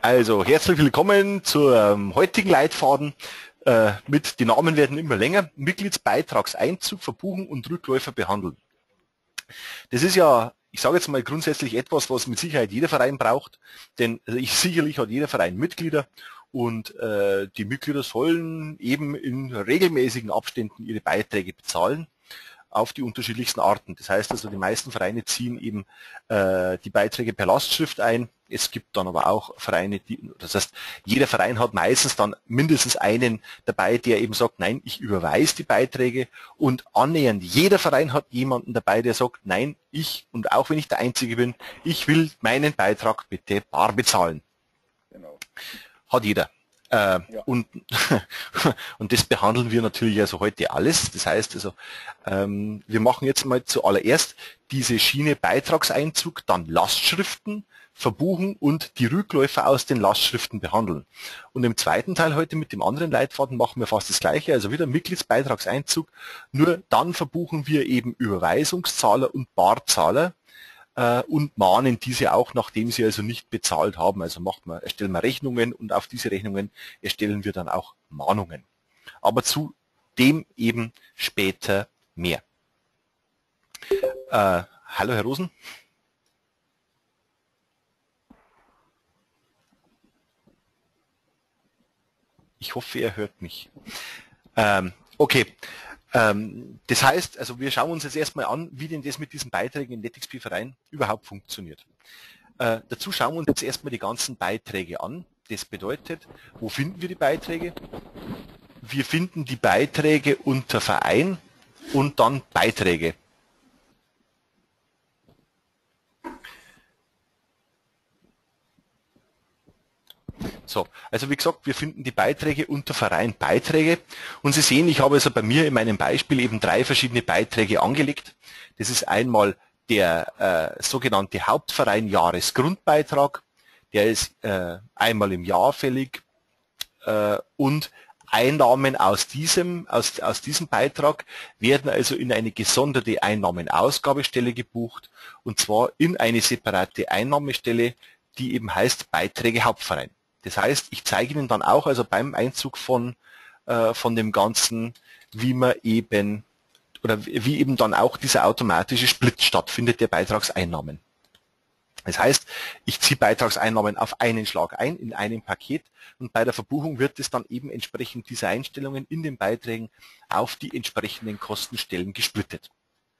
Also herzlich willkommen zum heutigen Leitfaden. Die Namen werden immer länger. Mitgliedsbeitragseinzug, Verbuchung und Rückläufer behandeln. Das ist ja, ich sage jetzt mal grundsätzlich etwas, was mit Sicherheit jeder Verein braucht, denn sicherlich hat jeder Verein Mitglieder und die Mitglieder sollen eben in regelmäßigen Abständen ihre Beiträge bezahlen auf die unterschiedlichsten Arten. Das heißt also, die meisten Vereine ziehen eben die Beiträge per Lastschrift ein. Es gibt dann aber auch Vereine, das heißt, jeder Verein hat meistens dann mindestens einen dabei, der eben sagt, nein, ich überweise die Beiträge, und annähernd jeder Verein hat jemanden dabei, der sagt, nein, und auch wenn ich der Einzige bin, ich will meinen Beitrag bitte bar bezahlen. Genau. Hat jeder. Ja. Und das behandeln wir natürlich also heute alles. Das heißt also, wir machen jetzt mal zuallererst diese Schiene Beitragseinzug, dann Lastschriften, Verbuchen und die Rückläufer aus den Lastschriften behandeln. Und im zweiten Teil heute mit dem anderen Leitfaden machen wir fast das Gleiche, also wieder Mitgliedsbeitragseinzug, nur dann verbuchen wir eben Überweisungszahler und Barzahler und mahnen diese auch, nachdem sie also nicht bezahlt haben. Also erstellen wir Rechnungen und auf diese Rechnungen erstellen wir dann auch Mahnungen. Aber zu dem eben später mehr. Hallo Herr Rosen. Ich hoffe, er hört mich. Okay. Das heißt, also wir schauen uns jetzt erstmal an, wie denn das mit diesen Beiträgen im NetXP-Verein überhaupt funktioniert. Dazu schauen wir uns jetzt erstmal die ganzen Beiträge an. Das bedeutet, wo finden wir die Beiträge? Wir finden die Beiträge unter Verein und dann Beiträge. So, also wie gesagt, wir finden die Beiträge unter Verein Beiträge, und Sie sehen, ich habe also bei mir in meinem Beispiel eben 3 verschiedene Beiträge angelegt. Das ist einmal der sogenannte Hauptverein Jahresgrundbeitrag, der ist einmal im Jahr fällig, und Einnahmen aus diesem Beitrag werden also in eine gesonderte Einnahmenausgabestelle gebucht, und zwar in eine separate Einnahmestelle, die eben heißt Beiträge Hauptverein. Das heißt, ich zeige Ihnen dann auch, also beim Einzug von dem Ganzen, wie eben dann auch dieser automatische Split stattfindet der Beitragseinnahmen. Das heißt, ich ziehe Beitragseinnahmen auf einen Schlag ein, in einem Paket, und bei der Verbuchung wird es dann eben entsprechend dieser Einstellungen in den Beiträgen auf die entsprechenden Kostenstellen gesplittet.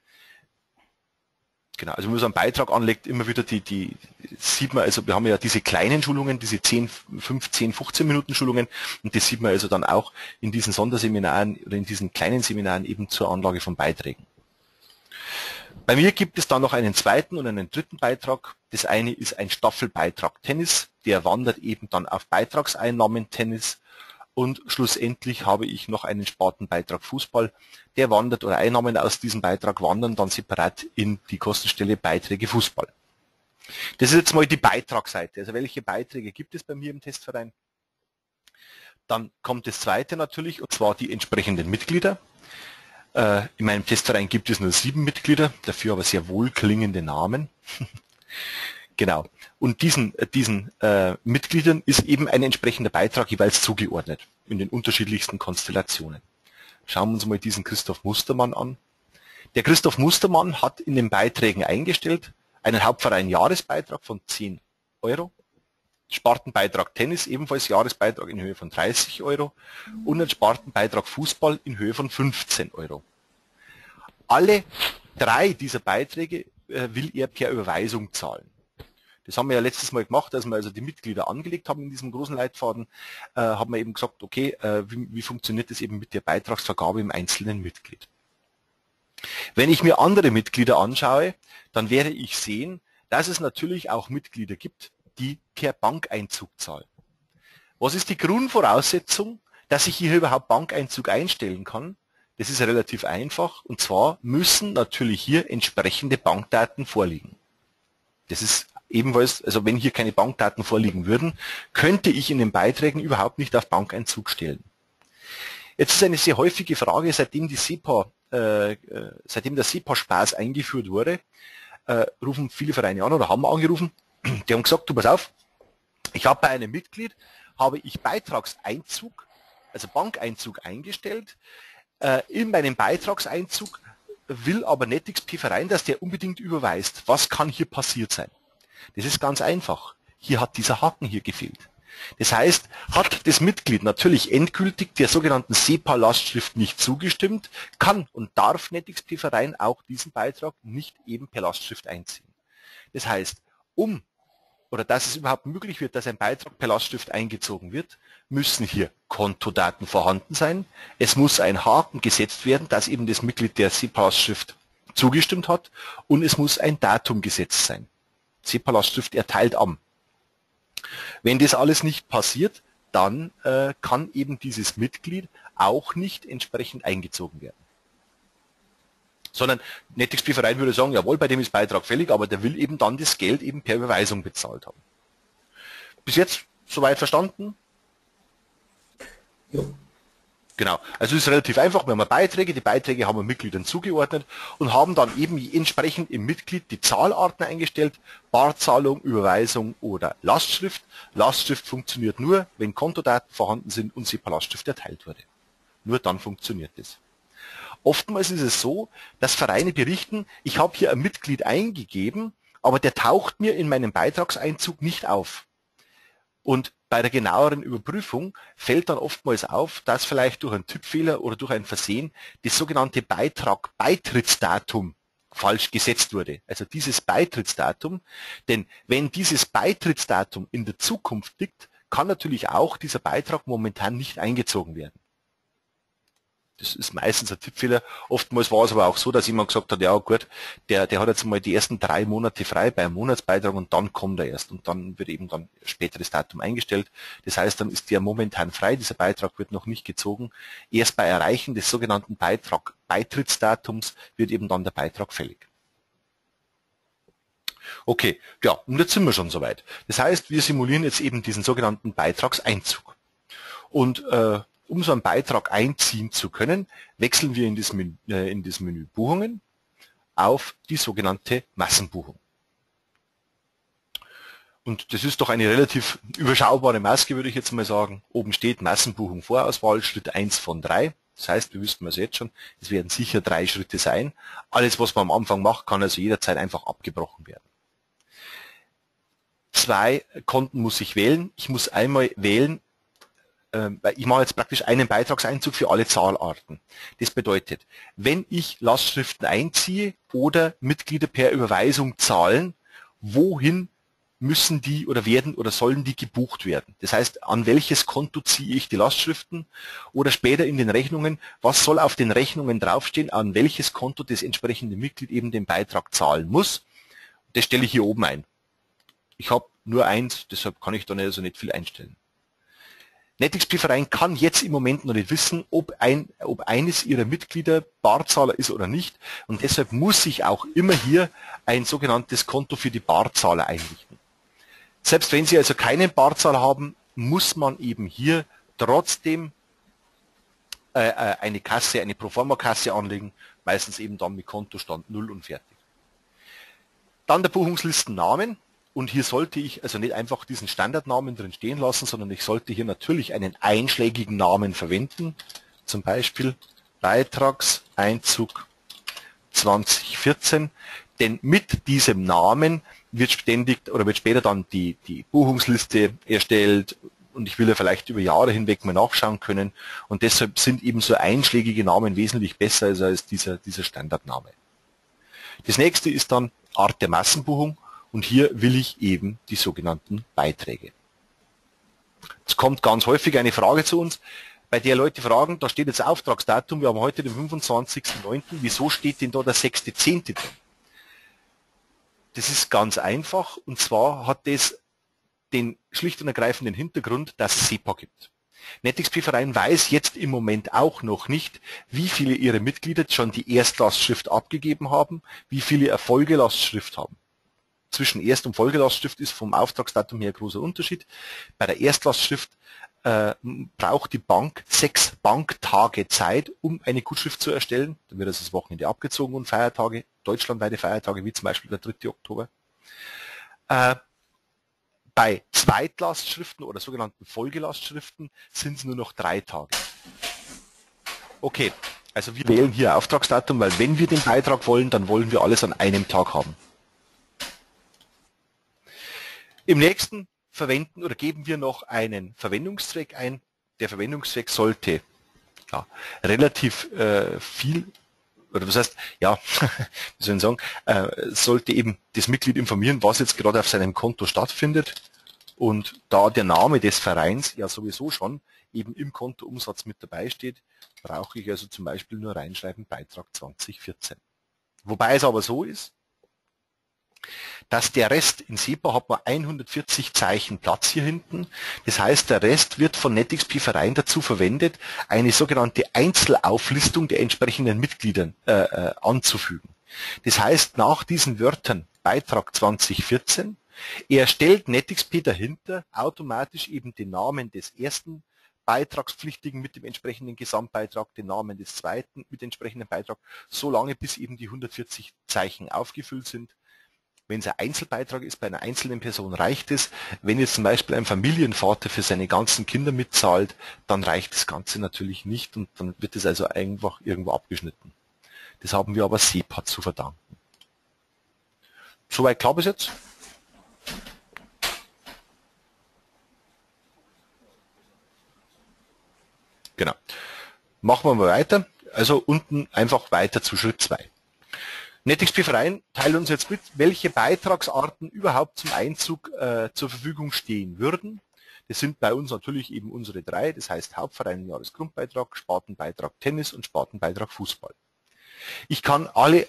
Genau, also wenn man so einen Beitrag anlegt, immer wieder sieht man, also wir haben ja diese kleinen Schulungen, diese 10, 15, 15 Minuten Schulungen, und das sieht man also dann auch in diesen Sonderseminaren oder in diesen kleinen Seminaren eben zur Anlage von Beiträgen. Bei mir gibt es dann noch einen zweiten und einen dritten Beitrag. Das eine ist ein Staffelbeitrag Tennis, der wandert eben dann auf Beitragseinnahmen Tennis. Und schlussendlich habe ich noch einen Spartenbeitrag Fußball, der wandert, oder Einnahmen aus diesem Beitrag wandern dann separat in die Kostenstelle Beiträge Fußball. Das ist jetzt mal die Beitragsseite. Also welche Beiträge gibt es bei mir im Testverein? Dann kommt das zweite natürlich, und zwar die entsprechenden Mitglieder. In meinem Testverein gibt es nur 7 Mitglieder, dafür aber sehr wohlklingende Namen. Genau. Und diesen Mitgliedern ist eben ein entsprechender Beitrag jeweils zugeordnet, in den unterschiedlichsten Konstellationen. Schauen wir uns mal diesen Christoph Mustermann an. Der Christoph Mustermann hat in den Beiträgen eingestellt einen Hauptverein Jahresbeitrag von 10 Euro, Spartenbeitrag Tennis ebenfalls Jahresbeitrag in Höhe von 30 Euro und einen Spartenbeitrag Fußball in Höhe von 15 Euro. Alle 3 dieser Beiträge will er per Überweisung zahlen. Das haben wir ja letztes Mal gemacht, als wir also die Mitglieder angelegt haben in diesem großen Leitfaden, haben wir eben gesagt, okay, wie funktioniert das eben mit der Beitragsvergabe im einzelnen Mitglied. Wenn ich mir andere Mitglieder anschaue, dann werde ich sehen, dass es natürlich auch Mitglieder gibt, die per Bankeinzug zahlen. Was ist die Grundvoraussetzung, dass ich hier überhaupt Bankeinzug einstellen kann? Das ist relativ einfach, und zwar müssen natürlich hier entsprechende Bankdaten vorliegen. Das ist ebenfalls, also wenn hier keine Bankdaten vorliegen würden, könnte ich in den Beiträgen überhaupt nicht auf Bankeinzug stellen. Jetzt ist eine sehr häufige Frage, seitdem der SEPA-Spaß eingeführt wurde, rufen viele Vereine an oder haben angerufen, die haben gesagt, du pass auf, Ich habe bei einem Mitglied, habe ich Beitragseinzug, also Bankeinzug eingestellt. In meinem Beitragseinzug will aber NetXP Verein, dass der unbedingt überweist. Was kann hier passiert sein? Das ist ganz einfach. Hier hat dieser Haken hier gefehlt. Das heißt, hat das Mitglied natürlich endgültig der sogenannten SEPA-Lastschrift nicht zugestimmt, kann und darf NetXP Verein auch diesen Beitrag nicht eben per Lastschrift einziehen. Das heißt, dass es überhaupt möglich wird, dass ein Beitrag per Lastschrift eingezogen wird, müssen hier Kontodaten vorhanden sein. Es muss ein Haken gesetzt werden, dass eben das Mitglied der SEPA-Lastschrift zugestimmt hat, und es muss ein Datum gesetzt sein. SEPA-Lastschrift erteilt am. Wenn das alles nicht passiert, dann kann eben dieses Mitglied auch nicht entsprechend eingezogen werden. Sondern NetXP Verein würde sagen, jawohl, bei dem ist Beitrag fällig, aber der will eben dann das Geld eben per Überweisung bezahlt haben. Bis jetzt soweit verstanden? Ja. Genau, also es ist relativ einfach, wir haben Beiträge, die Beiträge haben wir Mitgliedern zugeordnet und haben dann eben entsprechend im Mitglied die Zahlarten eingestellt, Barzahlung, Überweisung oder Lastschrift. Lastschrift funktioniert nur, wenn Kontodaten vorhanden sind und SEPA-Lastschrift erteilt wurde. Nur dann funktioniert das. Oftmals ist es so, dass Vereine berichten, ich habe hier ein Mitglied eingegeben, aber der taucht mir in meinem Beitragseinzug nicht auf. Und bei der genaueren Überprüfung fällt dann oftmals auf, dass vielleicht durch einen Tippfehler oder durch ein Versehen das sogenannte Beitrittsdatum falsch gesetzt wurde. Also dieses Beitrittsdatum, denn wenn dieses Beitrittsdatum in der Zukunft liegt, kann natürlich auch dieser Beitrag momentan nicht eingezogen werden. Das ist meistens ein Tippfehler. Oftmals war es aber auch so, dass jemand gesagt hat, ja gut, der hat jetzt mal die ersten 3 Monate frei beim Monatsbeitrag und dann kommt er erst. Und dann wird eben dann späteres Datum eingestellt. Das heißt, dann ist der momentan frei, dieser Beitrag wird noch nicht gezogen. Erst bei Erreichen des sogenannten Beitrittsdatums wird eben dann der Beitrag fällig. Okay, ja, und jetzt sind wir schon soweit. Das heißt, wir simulieren jetzt eben diesen sogenannten Beitragseinzug. Und um so einen Beitrag einziehen zu können, wechseln wir in das Menü Buchungen auf die sogenannte Massenbuchung. Und das ist doch eine relativ überschaubare Maske, würde ich jetzt mal sagen. Oben steht Massenbuchung Vorauswahl, Schritt 1 von 3. Das heißt, wir wüssten also jetzt schon, es werden sicher 3 Schritte sein. Alles, was man am Anfang macht, kann also jederzeit einfach abgebrochen werden. 2 Konten muss ich wählen. Ich muss einmal wählen, ich mache jetzt praktisch einen Beitragseinzug für alle Zahlarten. Das bedeutet, wenn ich Lastschriften einziehe oder Mitglieder per Überweisung zahlen, wohin müssen die oder werden oder sollen die gebucht werden? Das heißt, an welches Konto ziehe ich die Lastschriften oder später in den Rechnungen, was soll auf den Rechnungen draufstehen, an welches Konto das entsprechende Mitglied eben den Beitrag zahlen muss? Das stelle ich hier oben ein. Ich habe nur eins, deshalb kann ich da also nicht viel einstellen. NetXP Verein kann jetzt im Moment noch nicht wissen, ob eines ihrer Mitglieder Barzahler ist oder nicht, und deshalb muss ich auch immer hier ein sogenanntes Konto für die Barzahler einrichten. Selbst wenn Sie also keinen Barzahler haben, muss man eben hier trotzdem eine Kasse, eine Proforma-Kasse anlegen, meistens eben dann mit Kontostand 0 und fertig. Dann der Buchungslistennamen. Und hier sollte ich also nicht einfach diesen Standardnamen drin stehen lassen, sondern ich sollte hier natürlich einen einschlägigen Namen verwenden. Zum Beispiel Beitragseinzug 2014. Denn mit diesem Namen wird später dann die Buchungsliste erstellt, und ich will ja vielleicht über Jahre hinweg mal nachschauen können. Und deshalb sind eben so einschlägige Namen wesentlich besser als dieser Standardname. Das nächste ist dann Art der Massenbuchung. Und hier will ich eben die sogenannten Beiträge. Es kommt ganz häufig eine Frage zu uns, bei der Leute fragen, da steht jetzt Auftragsdatum, wir haben heute den 25.09., wieso steht denn da der 6.10. drin? Das ist ganz einfach, und zwar hat das den schlicht und ergreifenden Hintergrund, dass es SEPA gibt. NetXP Verein weiß jetzt im Moment auch noch nicht, wie viele ihrer Mitglieder schon die Erstlastschrift abgegeben haben, wie viele Folgelastschrift haben. Zwischen Erst- und Folgelastschrift ist vom Auftragsdatum her großer Unterschied. Bei der Erstlastschrift braucht die Bank 6 Banktage Zeit, um eine Gutschrift zu erstellen. Dann wird also das Wochenende abgezogen und Feiertage, deutschlandweite Feiertage, wie zum Beispiel der 3. Oktober. Bei Zweitlastschriften oder sogenannten Folgelastschriften sind es nur noch 3 Tage. Okay, also wir wählen hier Auftragsdatum, weil wenn wir den Beitrag wollen, dann wollen wir alles an einem Tag haben. Im nächsten verwenden oder geben wir noch einen Verwendungszweck ein. Der Verwendungszweck sollte ja, relativ viel, oder das heißt, ja, wie soll ich sagen, sollte eben das Mitglied informieren, was jetzt gerade auf seinem Konto stattfindet. Und da der Name des Vereins ja sowieso schon eben im Kontoumsatz mit dabei steht, brauche ich also zum Beispiel nur reinschreiben Beitrag 2014. Wobei es aber so ist, dass der Rest, in SEPA hat man 140 Zeichen Platz hier hinten. Das heißt, der Rest wird von NetXP Verein dazu verwendet, eine sogenannte Einzelauflistung der entsprechenden Mitgliedern anzufügen. Das heißt, nach diesen Wörtern Beitrag 2014 erstellt NetXP dahinter automatisch eben den Namen des ersten Beitragspflichtigen mit dem entsprechenden Gesamtbeitrag, den Namen des zweiten mit entsprechendem Beitrag, so lange bis eben die 140 Zeichen aufgefüllt sind. Wenn es ein Einzelbeitrag ist, bei einer einzelnen Person reicht es. Wenn jetzt zum Beispiel ein Familienvater für seine ganzen Kinder mitzahlt, dann reicht das Ganze natürlich nicht und dann wird es also einfach irgendwo abgeschnitten. Das haben wir aber SEPA zu verdanken. Soweit klar bis jetzt? Genau. Machen wir mal weiter. Also unten einfach weiter zu Schritt 2. NetXP Verein teilt uns jetzt mit, welche Beitragsarten überhaupt zum Einzug zur Verfügung stehen würden. Das sind bei uns natürlich eben unsere 3, das heißt Hauptverein Jahresgrundbeitrag, Spartenbeitrag Tennis und Spartenbeitrag Fußball. Ich kann alle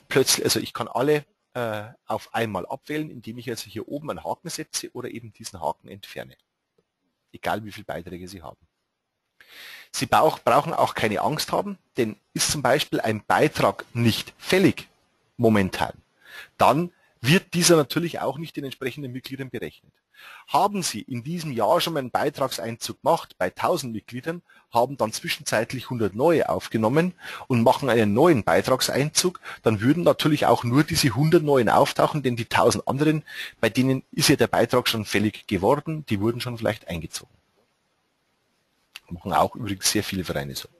auf einmal abwählen, indem ich also hier oben einen Haken setze oder eben diesen Haken entferne. Egal wie viele Beiträge Sie haben. Sie brauchen auch keine Angst haben, denn ist zum Beispiel ein Beitrag nicht fällig, momentan, dann wird dieser natürlich auch nicht den entsprechenden Mitgliedern berechnet. Haben Sie in diesem Jahr schon mal einen Beitragseinzug gemacht bei 1000 Mitgliedern, haben dann zwischenzeitlich 100 neue aufgenommen und machen einen neuen Beitragseinzug, dann würden natürlich auch nur diese 100 neuen auftauchen, denn die 1000 anderen, bei denen ist ja der Beitrag schon fällig geworden, die wurden schon vielleicht eingezogen. Machen auch übrigens sehr viele Vereine so.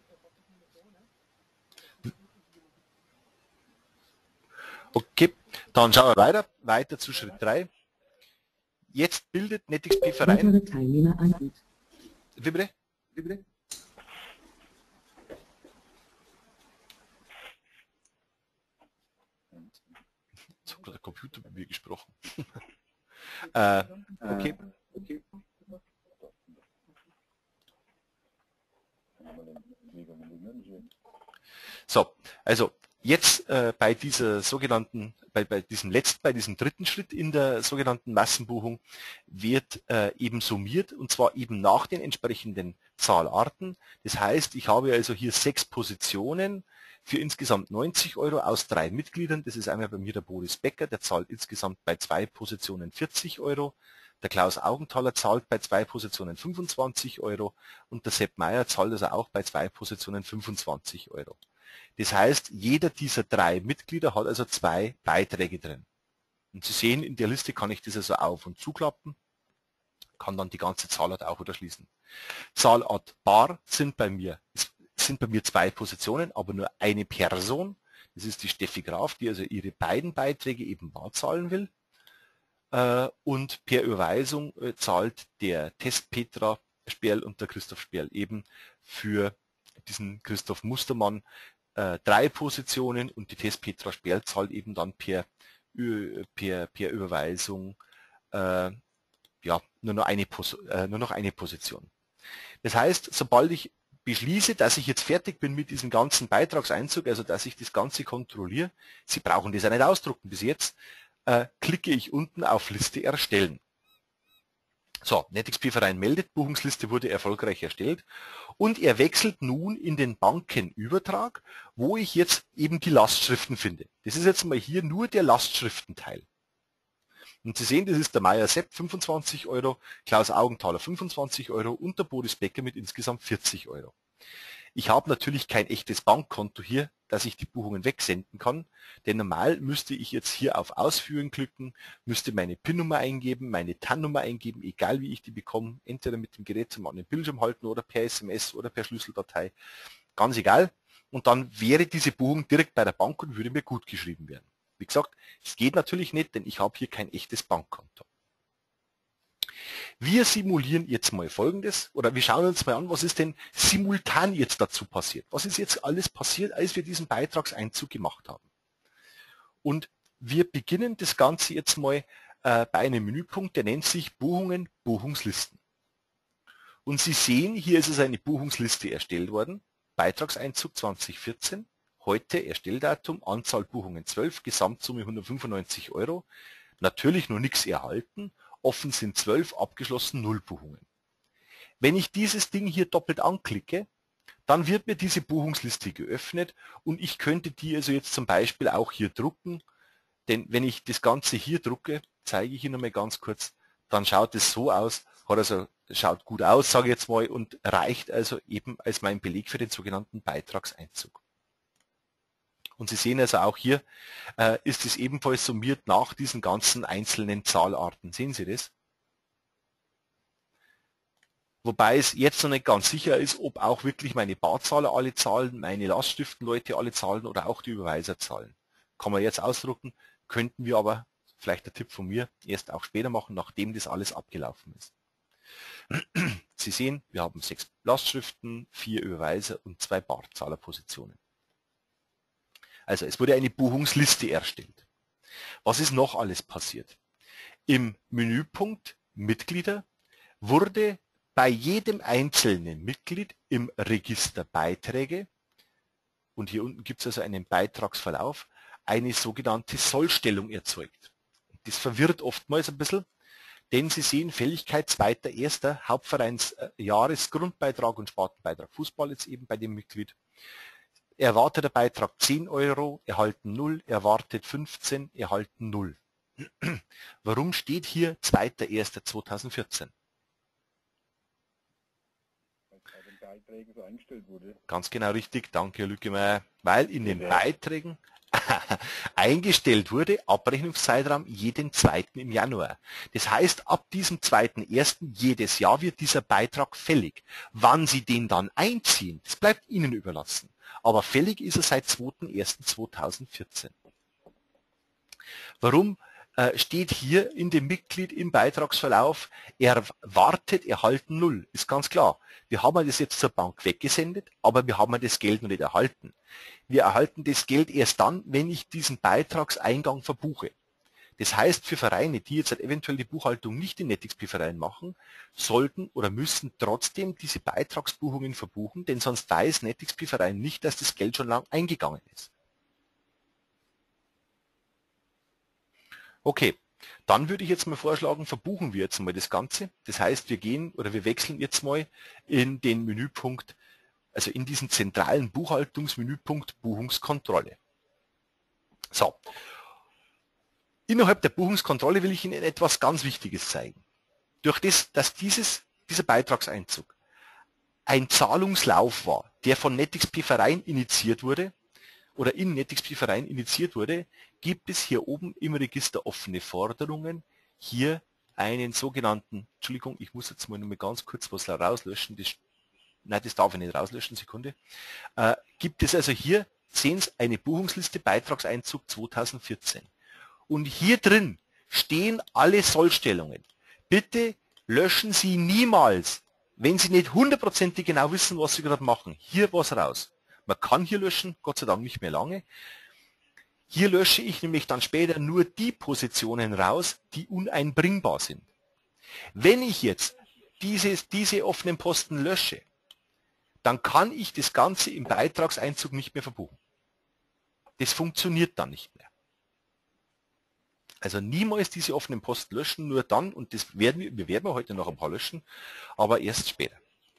Okay, dann schauen wir weiter zu Schritt 3. Jetzt bildet NetXP Verein. Wie bitte? Jetzt hat gerade der Computer mit mir gesprochen. Okay. So, also jetzt bei dieser sogenannten, bei diesem dritten Schritt in der sogenannten Massenbuchung wird eben summiert und zwar eben nach den entsprechenden Zahlarten. Das heißt, ich habe also hier 6 Positionen für insgesamt 90 € aus 3 Mitgliedern. Das ist einmal bei mir der Boris Becker, der zahlt insgesamt bei 2 Positionen 40 €. Der Klaus Augenthaler zahlt bei 2 Positionen 25 € und der Sepp Meier zahlt also auch bei 2 Positionen 25 €. Das heißt, jeder dieser 3 Mitglieder hat also 2 Beiträge drin. Und Sie sehen, in der Liste kann ich das also auf- und zuklappen, kann dann die ganze Zahlart auch wieder schließen. Zahlart bar sind bei mir 2 Positionen, aber nur eine Person. Das ist die Steffi Graf, die also ihre beiden Beiträge eben bar zahlen will. Und per Überweisung zahlt der Test Petra Sperl und der Christoph Sperl eben für diesen Christoph Mustermann 3 Positionen und die Test Petra Sperl zahlt eben dann per Überweisung ja, nur noch eine Position. Das heißt, sobald ich beschließe, dass ich jetzt fertig bin mit diesem ganzen Beitragseinzug, also dass ich das Ganze kontrolliere, Sie brauchen das ja nicht ausdrucken bis jetzt, klicke ich unten auf Liste erstellen. So, NetXP Verein meldet, Buchungsliste wurde erfolgreich erstellt und er wechselt nun in den Bankenübertrag, wo ich jetzt eben die Lastschriften finde. Das ist jetzt mal hier nur der Lastschriftenteil. Und Sie sehen, das ist der Meier Sepp 25 €, Klaus Augenthaler 25 € und der Boris Becker mit insgesamt 40 €. Ich habe natürlich kein echtes Bankkonto hier, dass ich die Buchungen wegsenden kann, denn normal müsste ich jetzt hier auf Ausführen klicken, müsste meine PIN-Nummer eingeben, meine TAN-Nummer eingeben, egal wie ich die bekomme, entweder mit dem Gerät zum anderen Bildschirm halten oder per SMS oder per Schlüsseldatei, ganz egal. Und dann wäre diese Buchung direkt bei der Bank und würde mir gut geschrieben werden. Wie gesagt, es geht natürlich nicht, denn ich habe hier kein echtes Bankkonto. Wir simulieren jetzt mal Folgendes, oder wir schauen uns mal an, was ist denn simultan jetzt dazu passiert. Was ist jetzt alles passiert, als wir diesen Beitragseinzug gemacht haben. Und wir beginnen das Ganze jetzt mal bei einem Menüpunkt, der nennt sich Buchungen, Buchungslisten. Und Sie sehen, hier ist es eine Buchungsliste erstellt worden, Beitragseinzug 2014, heute Erstelldatum, Anzahl Buchungen 12, Gesamtsumme 195 €, natürlich noch nichts erhalten, offen sind 12, abgeschlossen 0 Buchungen. Wenn ich dieses Ding hier doppelt anklicke, dann wird mir diese Buchungsliste geöffnet und ich könnte die also jetzt zum Beispiel auch hier drucken, denn wenn ich das Ganze hier drucke, zeige ich Ihnen nochmal ganz kurz, dann schaut es so aus, schaut gut aus, sage ich jetzt mal, und reicht also eben als mein Beleg für den sogenannten Beitragseinzug. Und Sie sehen also auch hier, ist es ebenfalls summiert nach diesen ganzen einzelnen Zahlarten. Sehen Sie das? Wobei es jetzt noch nicht ganz sicher ist, ob auch wirklich meine Barzahler alle zahlen, meine Lastschriftenleute alle zahlen oder auch die Überweiser zahlen. Kann man jetzt ausdrucken, könnten wir aber, vielleicht der Tipp von mir, erst auch später machen, nachdem das alles abgelaufen ist. Sie sehen, wir haben 6 Lastschriften, 4 Überweiser und 2 Barzahlerpositionen. Also es wurde eine Buchungsliste erstellt. Was ist noch alles passiert? Im Menüpunkt Mitglieder wurde bei jedem einzelnen Mitglied im Register Beiträge, und hier unten gibt es also einen Beitragsverlauf, eine sogenannte Sollstellung erzeugt. Das verwirrt oftmals ein bisschen, denn Sie sehen Fälligkeit 2.1. Hauptvereins Jahresgrundbeitrag und Spartenbeitrag Fußball jetzt eben bei dem Mitglied. Erwarteter Beitrag 10 €, erhalten 0, erwartet 15, erhalten 0. Warum steht hier 2.1.2014? Weil es bei den Beiträgen so eingestellt wurde. Ganz genau richtig, danke Herr Lückemeier, weil in den Beiträgen eingestellt wurde, Abrechnungszeitraum jeden 2. im Januar. Das heißt, ab diesem 2.1. jedes Jahr wird dieser Beitrag fällig. Wann Sie den dann einziehen, das bleibt Ihnen überlassen. Aber fällig ist er seit 2.1.2014. Warum steht hier in dem Mitglied im Beitragsverlauf, erwartet erhalten 0? Ist ganz klar. Wir haben das jetzt zur Bank weggesendet, aber wir haben das Geld noch nicht erhalten. Wir erhalten das Geld erst dann, wenn ich diesen Beitragseingang verbuche. Das heißt, für Vereine, die jetzt eventuell die Buchhaltung nicht in NetXP-Verein machen, sollten oder müssen trotzdem diese Beitragsbuchungen verbuchen, denn sonst weiß NetXP-Verein nicht, dass das Geld schon lang eingegangen ist. Okay, dann würde ich jetzt mal vorschlagen, verbuchen wir jetzt mal das Ganze. Das heißt, wir gehen oder wir wechseln jetzt mal in den Menüpunkt, also in diesen zentralen Buchhaltungsmenüpunkt Buchungskontrolle. So. Innerhalb der Buchungskontrolle will ich Ihnen etwas ganz Wichtiges zeigen. Durch das, dass dieser Beitragseinzug ein Zahlungslauf war, der von NetXP Verein initiiert wurde oder in NetXP Verein initiiert wurde, gibt es hier oben im Register offene Forderungen hier einen sogenannten, Entschuldigung, ich muss jetzt mal nur ganz kurz was rauslöschen, das darf ich nicht rauslöschen, Sekunde, gibt es also hier, sehen Sie, eine Buchungsliste Beitragseinzug 2014. Und hier drin stehen alle Sollstellungen. Bitte löschen Sie niemals, wenn Sie nicht hundertprozentig genau wissen, was Sie gerade machen, hier was raus. Man kann hier löschen, Gott sei Dank nicht mehr lange. Hier lösche ich nämlich dann später nur die Positionen raus, die uneinbringbar sind. Wenn ich jetzt diese offenen Posten lösche, dann kann ich das Ganze im Beitragseinzug nicht mehr verbuchen. Das funktioniert dann nicht mehr. Also niemals diese offenen Posten löschen, nur dann, und wir werden heute noch ein paar löschen, aber erst später.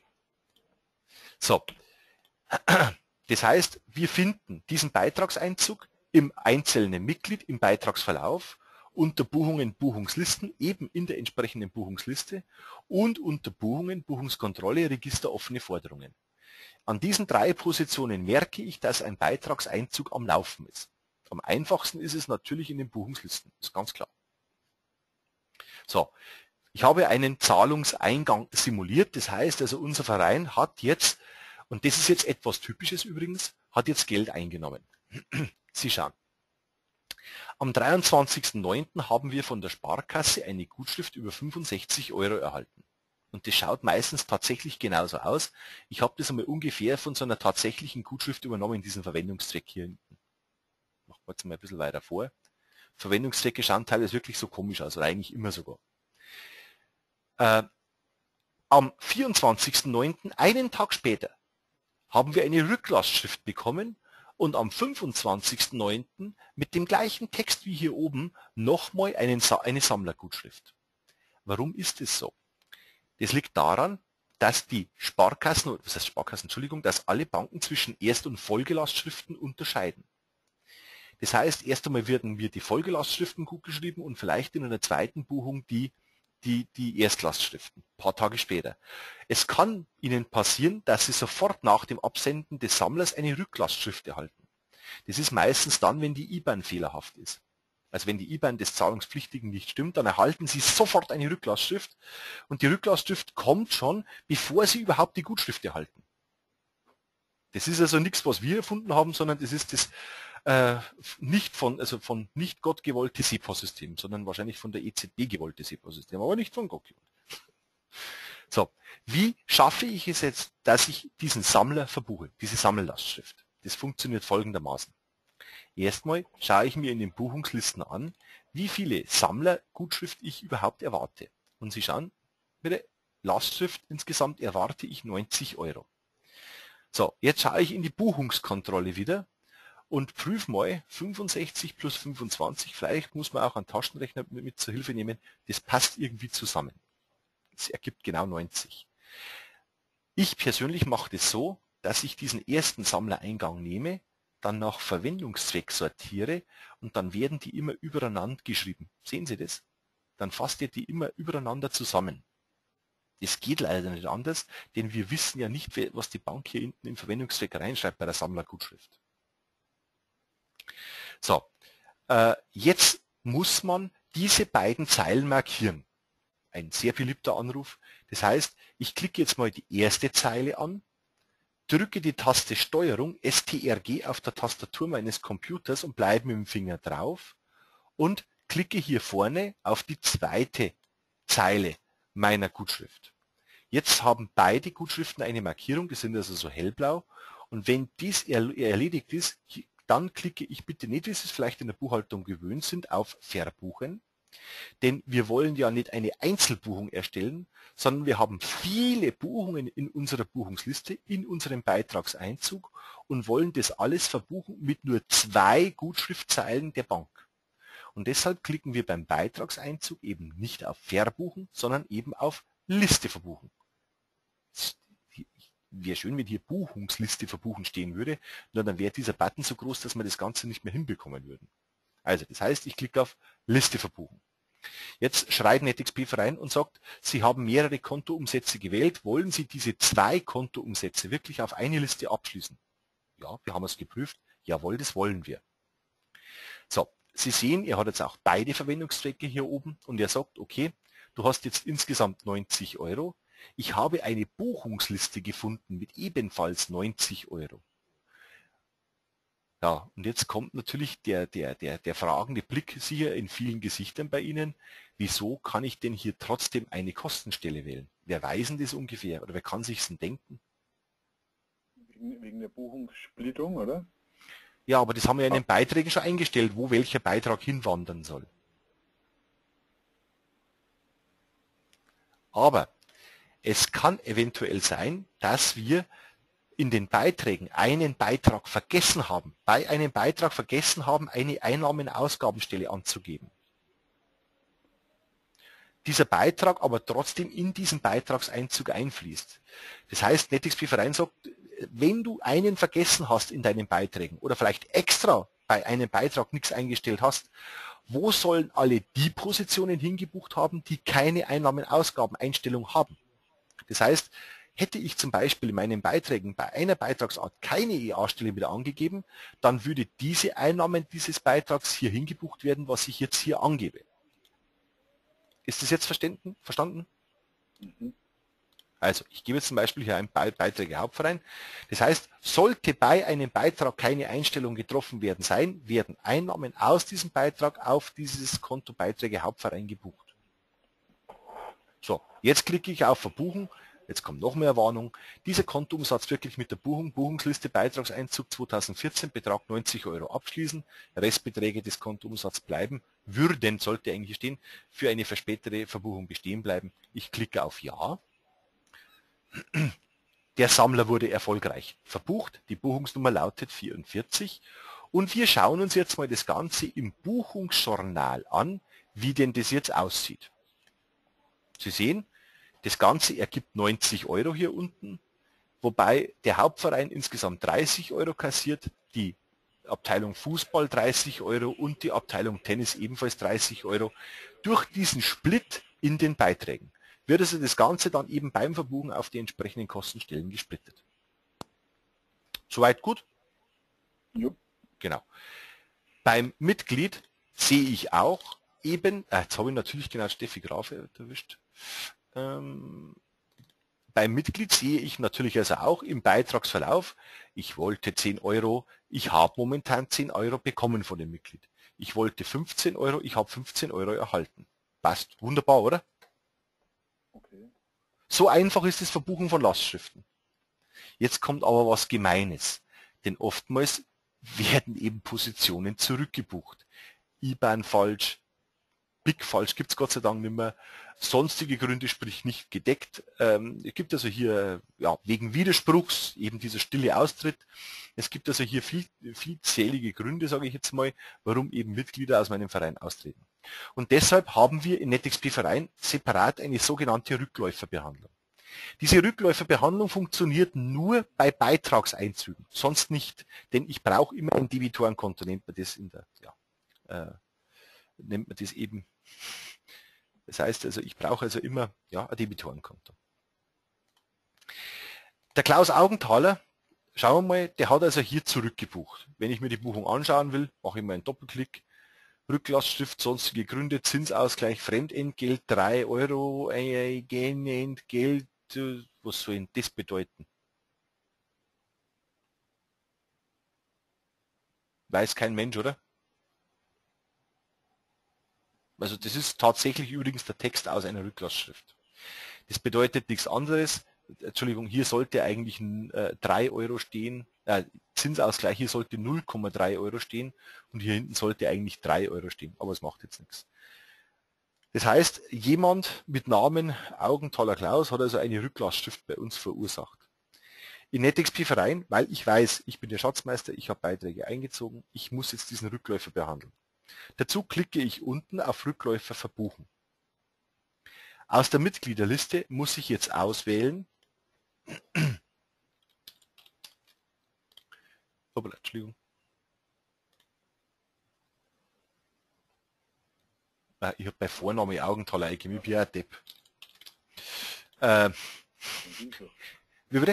So, das heißt, wir finden diesen Beitragseinzug im einzelnen Mitglied im Beitragsverlauf, unter Buchungen, Buchungslisten, eben in der entsprechenden Buchungsliste und unter Buchungen, Buchungskontrolle, Register offene Forderungen. An diesen 3 Positionen merke ich, dass ein Beitragseinzug am Laufen ist. Am einfachsten ist es natürlich in den Buchungslisten, ist ganz klar. So, ich habe einen Zahlungseingang simuliert, das heißt also unser Verein hat jetzt, und das ist jetzt etwas Typisches übrigens, hat jetzt Geld eingenommen. Sie schauen. Am 23.09. haben wir von der Sparkasse eine Gutschrift über 65 € erhalten. Und das schaut meistens tatsächlich genauso aus. Ich habe das einmal ungefähr von so einer tatsächlichen Gutschrift übernommen, diesen Verwendungszweck hier hinten. Machen wir jetzt mal ein bisschen weiter vor. Verwendungszwecke schauen teilweise wirklich so komisch aus, oder eigentlich immer sogar. Am 24.09., einen Tag später, haben wir eine Rücklastschrift bekommen und am 25.09. mit dem gleichen Text wie hier oben nochmal eine Sammlergutschrift. Warum ist es so? Das liegt daran, dass die Sparkassen, was heißt Sparkassen, Entschuldigung, dass alle Banken zwischen Erst- und Folgelastschriften unterscheiden. Das heißt, erst einmal werden mir die Folgelastschriften gut geschrieben und vielleicht in einer zweiten Buchung die Erstlastschriften, ein paar Tage später. Es kann Ihnen passieren, dass Sie sofort nach dem Absenden des Sammlers eine Rücklastschrift erhalten. Das ist meistens dann, wenn die IBAN fehlerhaft ist. Also wenn die IBAN des Zahlungspflichtigen nicht stimmt, dann erhalten Sie sofort eine Rücklastschrift und die Rücklastschrift kommt schon, bevor Sie überhaupt die Gutschrift erhalten. Das ist also nichts, was wir erfunden haben, sondern das ist das von nicht Gott gewollte SEPA-System, sondern wahrscheinlich von der EZB gewollte SEPA-System, aber nicht von Gott gewollt. So, wie schaffe ich es jetzt, dass ich diesen Sammler verbuche, diese Sammellastschrift? Das funktioniert folgendermaßen. Erstmal schaue ich mir in den Buchungslisten an, wie viele Sammlergutschrift ich überhaupt erwarte. Und Sie schauen, mit der Lastschrift insgesamt erwarte ich 90 €. So, jetzt schaue ich in die Buchungskontrolle wieder und prüfe mal 65 plus 25, vielleicht muss man auch einen Taschenrechner mit zur Hilfe nehmen, das passt irgendwie zusammen. Das ergibt genau 90. Ich persönlich mache das so, dass ich diesen ersten Sammlereingang nehme, dann nach Verwendungszweck sortiere und dann werden die immer übereinander geschrieben. Sehen Sie das? Dann fasst ihr die immer übereinander zusammen. Das geht leider nicht anders, denn wir wissen ja nicht, was die Bank hier hinten im Verwendungszweck reinschreibt bei der Sammlergutschrift. So, jetzt muss man diese beiden Zeilen markieren. Ein sehr beliebter Anruf. Das heißt, ich klicke jetzt mal die erste Zeile an, drücke die Taste Steuerung STRG auf der Tastatur meines Computers und bleibe mit dem Finger drauf und klicke hier vorne auf die zweite Zeile meiner Gutschrift. Jetzt haben beide Gutschriften eine Markierung, die sind also so hellblau und wenn dies erledigt ist, dann klicke ich bitte nicht, wie Sie es vielleicht in der Buchhaltung gewöhnt sind, auf Verbuchen, denn wir wollen ja nicht eine Einzelbuchung erstellen, sondern wir haben viele Buchungen in unserer Buchungsliste, in unserem Beitragseinzug und wollen das alles verbuchen mit nur 2 Gutschriftzeilen der Bank. Und deshalb klicken wir beim Beitragseinzug eben nicht auf Verbuchen, sondern eben auf Liste verbuchen. Wäre schön, wenn hier Buchungsliste verbuchen stehen würde, nur dann wäre dieser Button so groß, dass wir das Ganze nicht mehr hinbekommen würden. Also, das heißt, ich klicke auf Liste verbuchen. Jetzt schreit NetXP rein und sagt, Sie haben mehrere Kontoumsätze gewählt, wollen Sie diese 2 Kontoumsätze wirklich auf eine Liste abschließen? Ja, wir haben es geprüft. Jawohl, das wollen wir. So, Sie sehen, er hat jetzt auch beide Verwendungszwecke hier oben und er sagt, okay, du hast jetzt insgesamt 90 €. Ich habe eine Buchungsliste gefunden mit ebenfalls 90 €. Ja, und jetzt kommt natürlich der fragende Blick sicher in vielen Gesichtern bei Ihnen. Wieso kann ich denn hier trotzdem eine Kostenstelle wählen? Wer weiß denn das ungefähr oder wer kann sich's denn denken? Wegen der Buchungssplittung, oder? Ja, aber das haben wir ja in den Beiträgen schon eingestellt, wo welcher Beitrag hinwandern soll. Aber es kann eventuell sein, dass wir in den Beiträgen einen Beitrag vergessen haben, bei einem Beitrag vergessen haben, eine Einnahmen-Ausgabenstelle anzugeben. Dieser Beitrag aber trotzdem in diesen Beitragseinzug einfließt. Das heißt, NetXP Verein sagt, wenn du einen vergessen hast in deinen Beiträgen oder vielleicht extra bei einem Beitrag nichts eingestellt hast, wo sollen alle die Positionen hingebucht haben, die keine Einnahmen-Ausgaben-Einstellung haben? Das heißt, Hätte ich zum Beispiel in meinen Beiträgen bei einer Beitragsart keine EA-Stelle wieder angegeben, dann würde diese Einnahmen dieses Beitrags hier hingebucht werden, was ich jetzt hier angebe. Ist das jetzt verstanden? Mhm. Also, ich gebe jetzt zum Beispiel hier ein Beiträge Hauptverein. Das heißt, sollte bei einem Beitrag keine Einstellung getroffen werden Einnahmen aus diesem Beitrag auf dieses Konto Beiträge Hauptverein gebucht. So, jetzt klicke ich auf Verbuchen. Jetzt kommt noch mehr Warnung. Dieser Kontoumsatz wirklich mit der Buchungsliste Beitragseinzug 2014 Betrag 90 € abschließen. Restbeträge des Kontoumsatzes bleiben, sollte eigentlich stehen, für eine verspätete Verbuchung bestehen bleiben. Ich klicke auf Ja. Der Sammler wurde erfolgreich verbucht. Die Buchungsnummer lautet 44. Und wir schauen uns jetzt mal das Ganze im Buchungsjournal an, wie denn das jetzt aussieht. Sie sehen, das Ganze ergibt 90 € hier unten, wobei der Hauptverein insgesamt 30 € kassiert, die Abteilung Fußball 30 € und die Abteilung Tennis ebenfalls 30 €. Durch diesen Split in den Beiträgen wird also das Ganze dann eben beim Verbuchen auf die entsprechenden Kostenstellen gesplittet. Soweit gut? Jo. Genau. Beim Mitglied sehe ich auch eben, jetzt habe ich natürlich genau Steffi Graf erwischt. Beim Mitglied sehe ich natürlich also auch im Beitragsverlauf, ich wollte 10 €, ich habe momentan 10 € bekommen von dem Mitglied. Ich wollte 15 €, ich habe 15 € erhalten. Passt. Wunderbar, oder? Okay. So einfach ist das Verbuchen von Lastschriften. Jetzt kommt aber was Gemeines, denn oftmals werden eben Positionen zurückgebucht. IBAN falsch, BIC falsch, gibt es Gott sei Dank nicht mehr. Sonstige Gründe, sprich nicht gedeckt. Es gibt also hier wegen Widerspruchs eben dieser stille Austritt. Es gibt also hier vielzählige Gründe, sage ich jetzt mal, warum eben Mitglieder aus meinem Verein austreten. Und deshalb haben wir in NetXP Verein separat eine sogenannte Rückläuferbehandlung. Diese Rückläuferbehandlung funktioniert nur bei Beitragseinzügen, sonst nicht, denn ich brauche immer ein Debitorenkonto, nennt man das eben. Das heißt also, ich brauche also immer ein Debitorenkonto. Der Klaus Augenthaler, schauen wir mal, der hat also hier zurückgebucht. Wenn ich mir die Buchung anschauen will, mache ich mal einen Doppelklick. Rücklastschrift, sonstige Gründe, Zinsausgleich, Fremdentgelt, 3 €, Entgelt, was soll denn das bedeuten? Weiß kein Mensch, oder? Also das ist tatsächlich übrigens der Text aus einer Rücklassschrift. Das bedeutet nichts anderes. Entschuldigung, hier sollte eigentlich 3 € stehen, Zinsausgleich, hier sollte 0,3 € stehen und hier hinten sollte eigentlich 3 € stehen, aber es macht jetzt nichts. Das heißt, jemand mit Namen Augenthaler Klaus hat also eine Rücklassschrift bei uns verursacht. In NetXP Verein, weil ich weiß, ich bin der Schatzmeister, ich habe Beiträge eingezogen, ich muss jetzt diesen Rückläufer behandeln. Dazu klicke ich unten auf Rückläufer verbuchen. Aus der Mitgliederliste muss ich jetzt auswählen, Entschuldigung. Ich habe bei Vorname Augenthaler eingegeben, ich bin ja ein Depp. Wie bitte?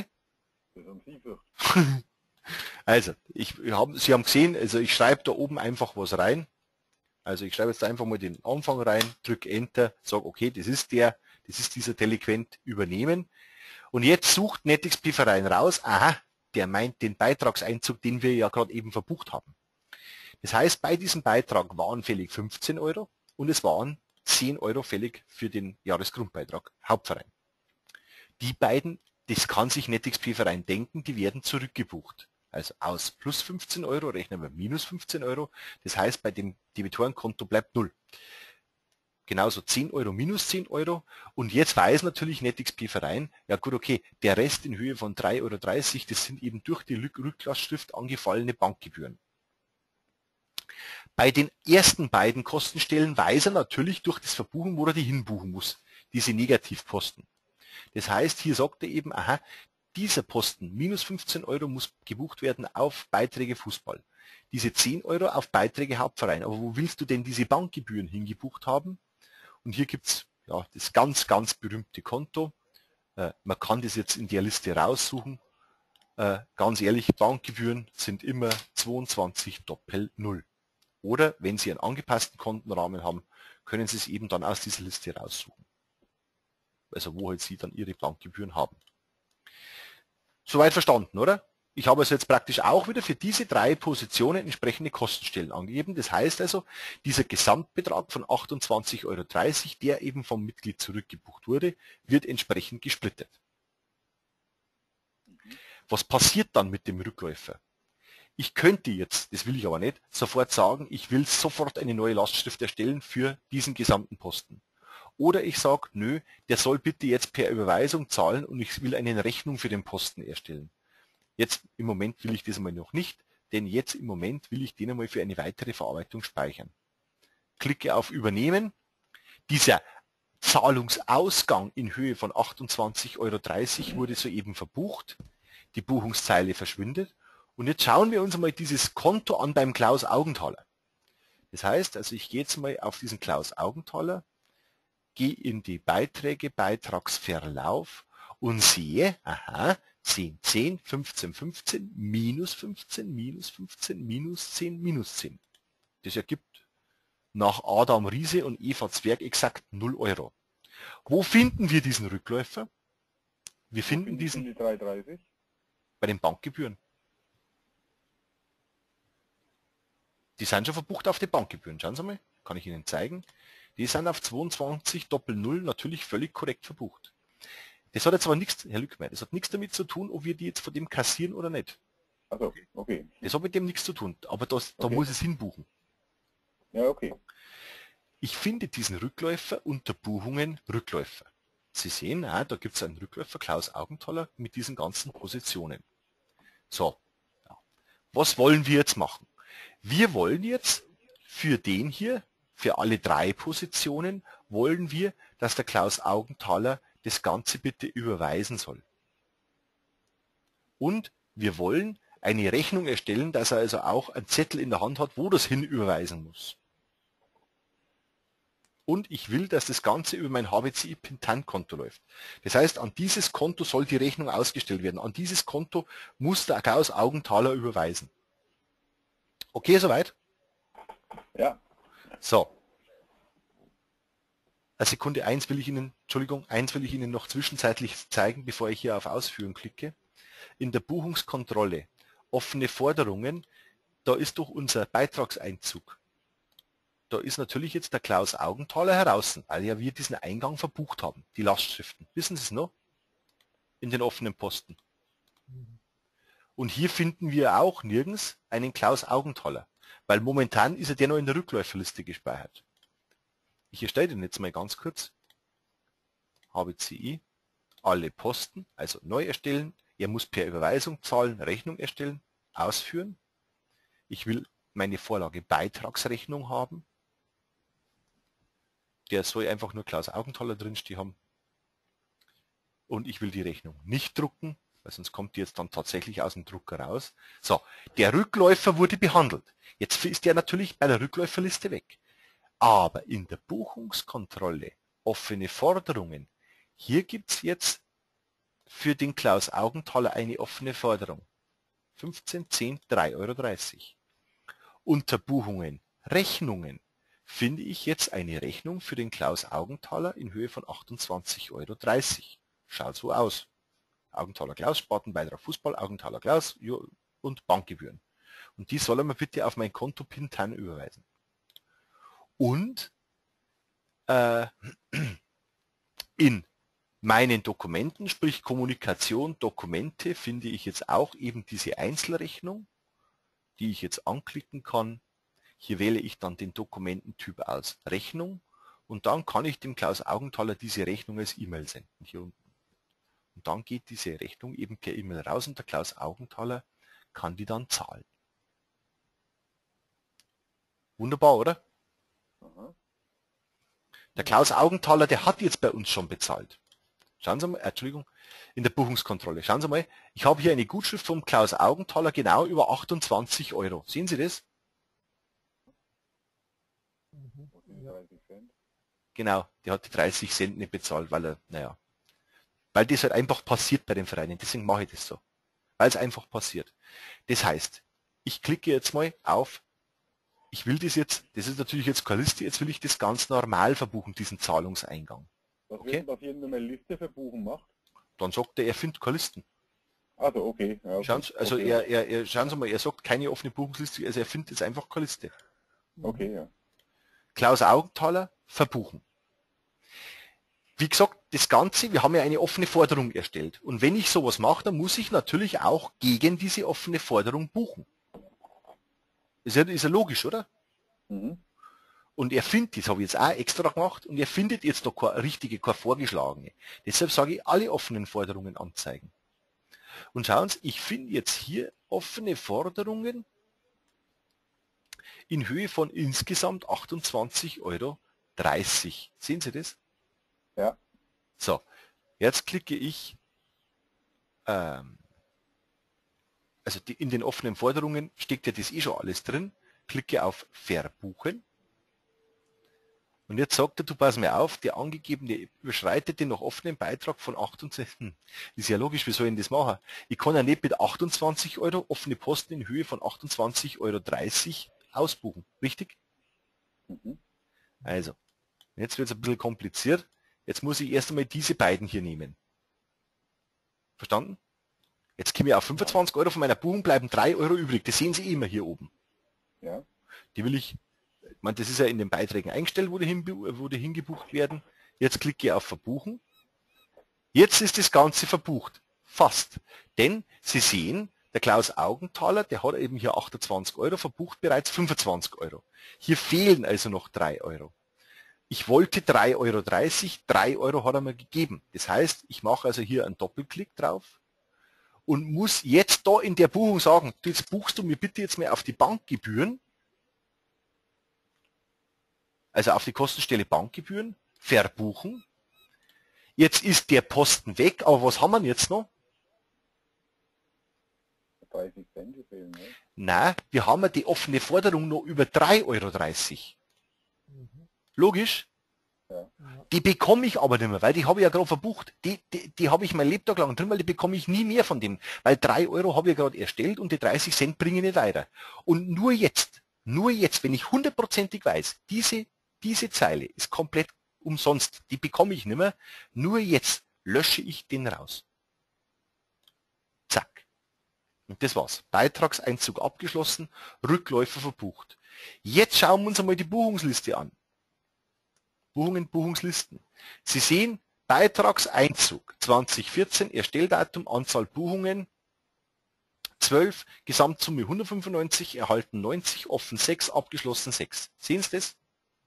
Also, Sie haben gesehen, also ich schreibe da oben einfach was rein. Also ich schreibe jetzt einfach mal den Anfang rein, drücke Enter, sage okay, das ist dieser Delinquent, übernehmen. Und jetzt sucht NetXP Verein raus, aha, der meint den Beitragseinzug, den wir ja gerade eben verbucht haben. Das heißt, bei diesem Beitrag waren fällig 15 € und es waren 10 € fällig für den Jahresgrundbeitrag Hauptverein. Die beiden, das kann sich NetXP Verein denken, die werden zurückgebucht. Also aus plus 15 € rechnen wir minus 15 €. Das heißt, bei dem Debitorenkonto bleibt 0. Genauso 10 € minus 10 €. Und jetzt weiß natürlich NetXP Verein, ja gut, okay, der Rest in Höhe von 3,30 €, das sind eben durch die Rücklassschrift angefallene Bankgebühren. Bei den ersten beiden Kostenstellen weiß er natürlich durch das Verbuchen, wo er die hinbuchen muss, diese Negativposten. Das heißt, hier sagt er eben, aha, dieser Posten, minus 15 € muss gebucht werden auf Beiträge Fußball. Diese 10 € auf Beiträge Hauptverein. Aber wo willst du denn diese Bankgebühren hingebucht haben? Und hier gibt es das ganz, ganz berühmte Konto. Man kann das jetzt in der Liste raussuchen. Ganz ehrlich, Bankgebühren sind immer 22 Doppel 0. Oder wenn Sie einen angepassten Kontenrahmen haben, können Sie es eben dann aus dieser Liste raussuchen. Also wo halt Sie dann Ihre Bankgebühren haben. Soweit verstanden, oder? Ich habe also jetzt praktisch auch wieder für diese 3 Positionen entsprechende Kostenstellen angegeben. Das heißt also, dieser Gesamtbetrag von 28,30 €, der eben vom Mitglied zurückgebucht wurde, wird entsprechend gesplittet. Was passiert dann mit dem Rückläufer? Ich könnte jetzt, das will ich aber nicht, sofort sagen, ich will sofort eine neue Lastschrift erstellen für diesen gesamten Posten. Oder ich sage, nö, der soll bitte jetzt per Überweisung zahlen und ich will eine Rechnung für den Posten erstellen. Jetzt im Moment will ich das einmal noch nicht, denn jetzt im Moment will ich den einmal für eine weitere Verarbeitung speichern. Klicke auf Übernehmen. Dieser Zahlungsausgang in Höhe von 28,30 € wurde soeben verbucht. Die Buchungszeile verschwindet. Und jetzt schauen wir uns einmal dieses Konto an beim Klaus Augenthaler. Das heißt, also ich gehe jetzt mal auf diesen Klaus Augenthaler, gehe in die Beiträge, Beitragsverlauf und sehe, aha, 10, 10, 15, 15, minus 15, minus 15, minus 10, minus 10. Das ergibt nach Adam Riese und Eva Zwerg exakt 0 €. Wo finden wir diesen Rückläufer? Wir finden diesen die 3,30? bei den Bankgebühren. Die sind schon verbucht auf die Bankgebühren. Schauen Sie mal, kann ich Ihnen zeigen. Die sind auf 22 Doppel 0 natürlich völlig korrekt verbucht. Das hat jetzt aber nichts, Herr Lückmeier, das hat nichts damit zu tun, ob wir die jetzt von dem kassieren oder nicht. Also, okay. Das hat mit dem nichts zu tun, aber da Okay. muss es hinbuchen. Ja, okay. Ich finde diesen Rückläufer unter Buchungen Rückläufer. Sie sehen, da gibt es einen Rückläufer, Klaus Augenthaler, mit diesen ganzen Positionen. So, ja. Was wollen wir jetzt machen? Wir wollen jetzt für den hier, für alle 3 Positionen, wollen wir, dass der Klaus Augenthaler das Ganze bitte überweisen soll. Und wir wollen eine Rechnung erstellen, dass er also auch einen Zettel in der Hand hat, wo das hin überweisen muss. Und ich will, dass das Ganze über mein HBCI Pintant-Konto läuft. Das heißt, an dieses Konto soll die Rechnung ausgestellt werden. An dieses Konto muss der Klaus Augenthaler überweisen. Okay, soweit? Ja. So. Eine Sekunde, eins will ich Ihnen noch zwischenzeitlich zeigen, bevor ich hier auf Ausführen klicke. In der Buchungskontrolle, offene Forderungen, da ist doch unser Beitragseinzug. Da ist natürlich jetzt der Klaus Augenthaler heraus, weil ja wir diesen Eingang verbucht haben, die Lastschriften. Wissen Sie es noch? In den offenen Posten. Und hier finden wir auch nirgends einen Klaus Augenthaler, weil momentan ist der noch in der Rückläuferliste gespeichert. Ich erstelle den jetzt mal ganz kurz. HBCI, alle Posten, also neu erstellen. Er muss per Überweisung zahlen, Rechnung erstellen, ausführen. Ich will meine Vorlage Beitragsrechnung haben. Der soll einfach nur Klaus Augenthaler drinstehen haben. Und ich will die Rechnung nicht drucken, weil sonst kommt die jetzt dann tatsächlich aus dem Drucker raus. So, der Rückläufer wurde behandelt. Jetzt ist der natürlich bei der Rückläuferliste weg. Aber in der Buchungskontrolle offene Forderungen, hier gibt es jetzt für den Klaus Augenthaler eine offene Forderung. 15, 10, 3,30 €. Unter Buchungen, Rechnungen finde ich jetzt eine Rechnung für den Klaus Augenthaler in Höhe von 28,30 €. Schaut so aus. Augenthaler Klaus, Spartenbeitrag Fußball, Augenthaler Klaus und Bankgebühren. Und die soll er mir bitte auf mein Konto Pintan überweisen. Und in meinen Dokumenten, sprich Kommunikation, Dokumente, finde ich jetzt auch eben diese Einzelrechnung, die ich jetzt anklicken kann. Hier wähle ich dann den Dokumententyp aus Rechnung und dann kann ich dem Klaus Augenthaler diese Rechnung als E-Mail senden. Hier unten. Und dann geht diese Rechnung eben per E-Mail raus und der Klaus Augenthaler kann die dann zahlen. Wunderbar, oder? Aha. Der Klaus Augenthaler, der hat jetzt bei uns schon bezahlt. Schauen Sie mal, Entschuldigung, in der Buchungskontrolle. Schauen Sie mal, ich habe hier eine Gutschrift vom Klaus Augenthaler genau über 28 €. Sehen Sie das? Und die 30 Cent. Genau, der hat die 30 Cent nicht bezahlt, weil er, naja, weil das halt einfach passiert bei den Vereinen. Deswegen mache ich das so. Weil es einfach passiert. Das heißt, ich klicke jetzt mal auf, ich will das jetzt, das ist natürlich jetzt keine Liste, jetzt will ich das ganz normal verbuchen, diesen Zahlungseingang. Was Okay. wird denn passieren, wenn man eine Liste für Buchen macht? Dann sagt er findet keine Listen. Also okay. Ja, okay. Schauen Sie, also okay. schauen Sie mal, er sagt keine offene Buchungsliste, also er findet jetzt einfach keine Liste. Okay, ja. Klaus Augenthaler, verbuchen. Wie gesagt, das Ganze, wir haben ja eine offene Forderung erstellt. Und wenn ich sowas mache, dann muss ich natürlich auch gegen diese offene Forderung buchen. Ist ja logisch, oder? Mhm. Und er findet, das habe ich jetzt auch extra gemacht, und er findet jetzt noch keine richtige, keine vorgeschlagene. Deshalb sage ich, alle offenen Forderungen anzeigen. Und schauen Sie, ich finde jetzt hier offene Forderungen in Höhe von insgesamt 28,30 Euro. Sehen Sie das? Ja. So, jetzt klicke ich, also in den offenen Forderungen steckt ja das eh schon alles drin, klicke auf Verbuchen. Und jetzt sagt er, du pass mir auf, der angegebene überschreitet den noch offenen Beitrag von 28. Ist ja logisch, wie soll ich denn das machen? Ich kann ja nicht mit 28 Euro offene Posten in Höhe von 28,30 Euro ausbuchen. Richtig? Mhm. Also, jetzt wird es ein bisschen kompliziert. Jetzt muss ich erst einmal diese beiden hier nehmen. Verstanden? Jetzt komme ich auf 25 Euro von meiner Buchung, bleiben 3 Euro übrig. Das sehen Sie immer hier oben. Ja. Die will ich meine, das ist ja in den Beiträgen eingestellt, wo die hingebucht werden. Jetzt klicke ich auf Verbuchen. Jetzt ist das Ganze verbucht. Fast. Denn Sie sehen, der Klaus Augenthaler, der hat eben hier 28 Euro, verbucht bereits 25 Euro. Hier fehlen also noch 3 Euro. Ich wollte 3,30 Euro, 3 Euro hat er mir gegeben. Das heißt, ich mache also hier einen Doppelklick drauf und muss jetzt da in der Buchung sagen, jetzt buchst du mir bitte jetzt mal auf die Bankgebühren, also auf die Kostenstelle Bankgebühren, verbuchen. Jetzt ist der Posten weg, aber was haben wir jetzt noch? 30 Cent fehlen, ne? Nein, wir haben ja die offene Forderung noch über 3,30 Euro. Logisch? Ja. Die bekomme ich aber nicht mehr, weil die habe ich ja gerade verbucht. Die habe ich mein Lebtag lang drin, weil die bekomme ich nie mehr von dem. Weil 3 Euro habe ich gerade erstellt und die 30 Cent bringe ich nicht weiter. Und nur jetzt, wenn ich hundertprozentig weiß, diese Zeile ist komplett umsonst, die bekomme ich nicht mehr, nur jetzt lösche ich den raus. Zack. Und das war's. Beitragseinzug abgeschlossen, Rückläufer verbucht. Jetzt schauen wir uns einmal die Buchungsliste an. Buchungen, Buchungslisten. Sie sehen, Beitragseinzug 2014, Erstelldatum, Anzahl Buchungen 12, Gesamtsumme 195, erhalten 90, offen 6, abgeschlossen 6. Sehen Sie das?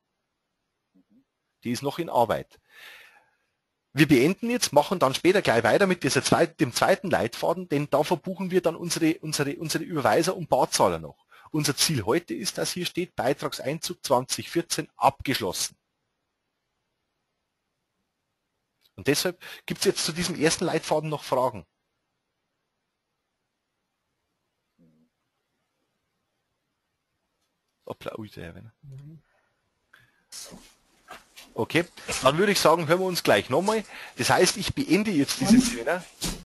Die ist noch in Arbeit. Wir beenden jetzt, machen dann später gleich weiter mit dem zweiten Leitfaden, denn da verbuchen wir dann unsere Überweiser und Barzahler noch. Unser Ziel heute ist, dass hier steht, Beitragseinzug 2014 abgeschlossen. Und deshalb gibt es jetzt zu diesem ersten Leitfaden noch Fragen. Okay, dann würde ich sagen, hören wir uns gleich nochmal. Das heißt, ich beende jetzt dieses Seminar.